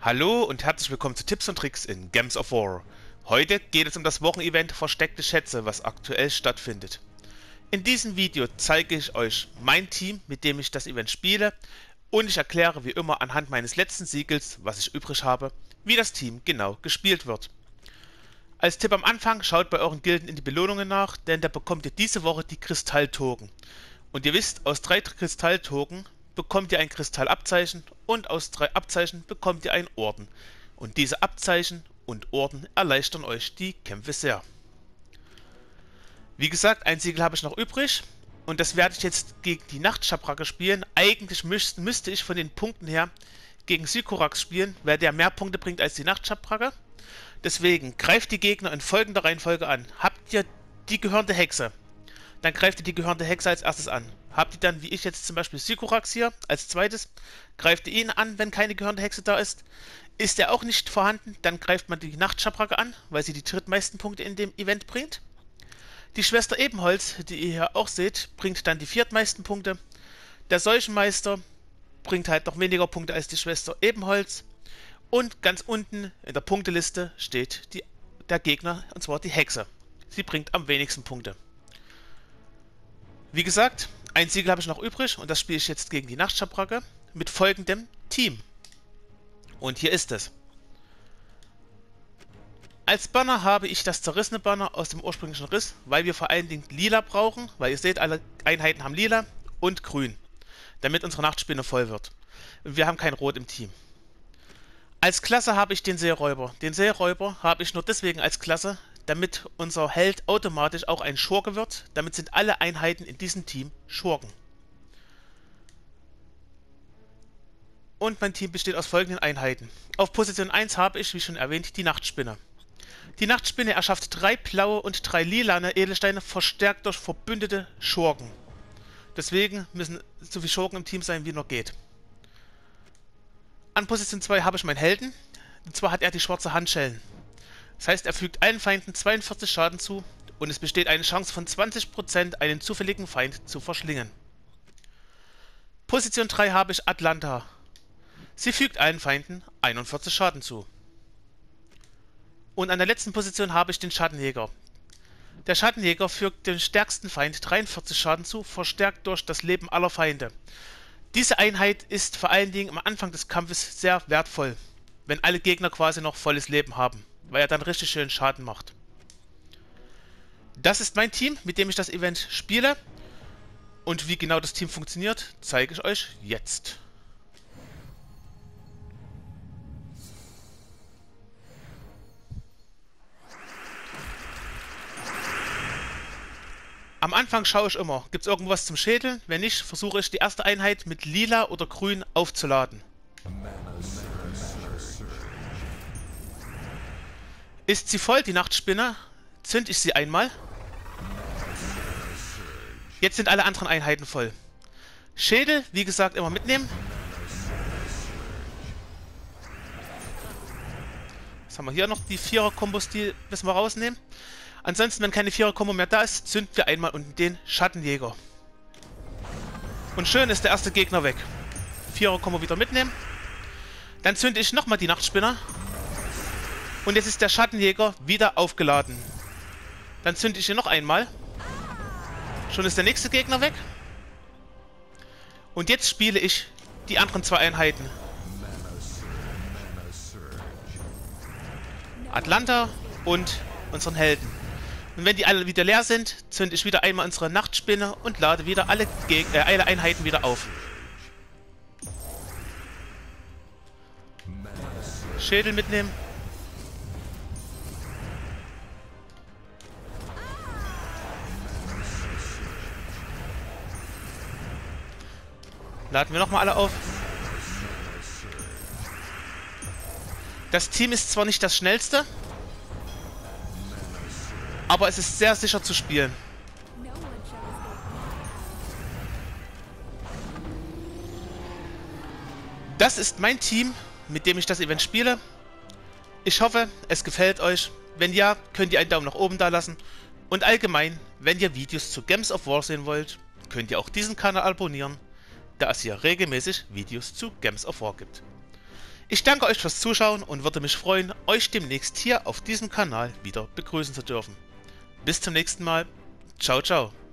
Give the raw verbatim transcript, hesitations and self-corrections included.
Hallo und herzlich willkommen zu Tipps und Tricks in Gems of War. Heute geht es um das Wochenevent Versteckte Schätze, was aktuell stattfindet. In diesem Video zeige ich euch mein Team, mit dem ich das Event spiele, und ich erkläre wie immer anhand meines letzten Siegels, was ich übrig habe, wie das Team genau gespielt wird. Als Tipp am Anfang, schaut bei euren Gilden in die Belohnungen nach, denn da bekommt ihr diese Woche die Kristalltoken. Und ihr wisst, aus drei Kristalltoken bekommt ihr ein Kristallabzeichen und aus drei Abzeichen bekommt ihr einen Orden. Und diese Abzeichen und Orden erleichtern euch die Kämpfe sehr. Wie gesagt, ein Siegel habe ich noch übrig und das werde ich jetzt gegen die Nachtschabracke spielen. Eigentlich müsste, müsste ich von den Punkten her gegen Sycorax spielen, weil der mehr Punkte bringt als die Nachtschabracke. Deswegen greift die Gegner in folgender Reihenfolge an. Habt ihr die gehörnte Hexe, dann greift ihr die gehörnte Hexe als erstes an. Habt ihr dann, wie ich jetzt zum Beispiel Sycorax hier, als zweites, greift ihr ihn an, wenn keine gehörnte Hexe da ist. Ist er auch nicht vorhanden, dann greift man die Nachtschabracke an, weil sie die drittmeisten Punkte in dem Event bringt. Die Schwester Ebenholz, die ihr hier auch seht, bringt dann die viertmeisten Punkte. Der Seuchenmeister bringt halt noch weniger Punkte als die Schwester Ebenholz. Und ganz unten in der Punkteliste steht die, der Gegner, und zwar die Hexe. Sie bringt am wenigsten Punkte. Wie gesagt, ein Siegel habe ich noch übrig und das spiele ich jetzt gegen die Nachtschabracke mit folgendem Team. Und hier ist es. Als Banner habe ich das zerrissene Banner aus dem ursprünglichen Riss, weil wir vor allen Dingen lila brauchen, weil ihr seht, alle Einheiten haben lila und grün, damit unsere Nachtspinne voll wird. Und wir haben kein Rot im Team. Als Klasse habe ich den Seeräuber. Den Seeräuber habe ich nur deswegen als Klasse, damit unser Held automatisch auch ein Schurke wird. Damit sind alle Einheiten in diesem Team Schurken. Und mein Team besteht aus folgenden Einheiten. Auf Position eins habe ich, wie schon erwähnt, die Nachtspinne. Die Nachtspinne erschafft drei blaue und drei lilane Edelsteine, verstärkt durch verbündete Schurken. Deswegen müssen so viele Schurken im Team sein, wie nur geht. An Position zwei habe ich meinen Helden. Und zwar hat er die schwarze Handschellen. Das heißt, er fügt allen Feinden zweiundvierzig Schaden zu und es besteht eine Chance von zwanzig Prozent, einen zufälligen Feind zu verschlingen. Position drei habe ich Atlanta. Sie fügt allen Feinden einundvierzig Schaden zu. Und an der letzten Position habe ich den Schattenjäger. Der Schattenjäger fügt dem stärksten Feind dreiundvierzig Schaden zu, verstärkt durch das Leben aller Feinde. Diese Einheit ist vor allen Dingen am Anfang des Kampfes sehr wertvoll, wenn alle Gegner quasi noch volles Leben haben, weil er dann richtig schön Schaden macht. Das ist mein Team, mit dem ich das Event spiele. Und wie genau das Team funktioniert, zeige ich euch jetzt. Am Anfang schaue ich immer, gibt es irgendwas zum Schädeln? Wenn nicht, versuche ich die erste Einheit mit lila oder grün aufzuladen. Ist sie voll, die Nachtspinne, zünd ich sie einmal. Jetzt sind alle anderen Einheiten voll. Schädel, wie gesagt, immer mitnehmen. Was haben wir hier noch? Die Vierer-Kombos, die müssen wir rausnehmen. Ansonsten, wenn keine Vierer-Kombo mehr da ist, zünden wir einmal unten den Schattenjäger. Und schön ist der erste Gegner weg. Vierer-Kombo wieder mitnehmen. Dann zünde ich nochmal die Nachtspinne. Und jetzt ist der Schattenjäger wieder aufgeladen. Dann zünde ich ihn noch einmal. Schon ist der nächste Gegner weg. Und jetzt spiele ich die anderen zwei Einheiten. Atlanta und unseren Helden. Und wenn die alle wieder leer sind, zünde ich wieder einmal unsere Nachtspinne und lade wieder alle, Geg äh, alle Einheiten wieder auf. Schädel mitnehmen. Laden wir nochmal alle auf. Das Team ist zwar nicht das schnellste, aber es ist sehr sicher zu spielen. Das ist mein Team, mit dem ich das Event spiele. Ich hoffe, es gefällt euch. Wenn ja, könnt ihr einen Daumen nach oben da lassen. Und allgemein, wenn ihr Videos zu Gems of War sehen wollt, könnt ihr auch diesen Kanal abonnieren, da es hier regelmäßig Videos zu Gems of War gibt. Ich danke euch fürs Zuschauen und würde mich freuen, euch demnächst hier auf diesem Kanal wieder begrüßen zu dürfen. Bis zum nächsten Mal. Ciao, ciao.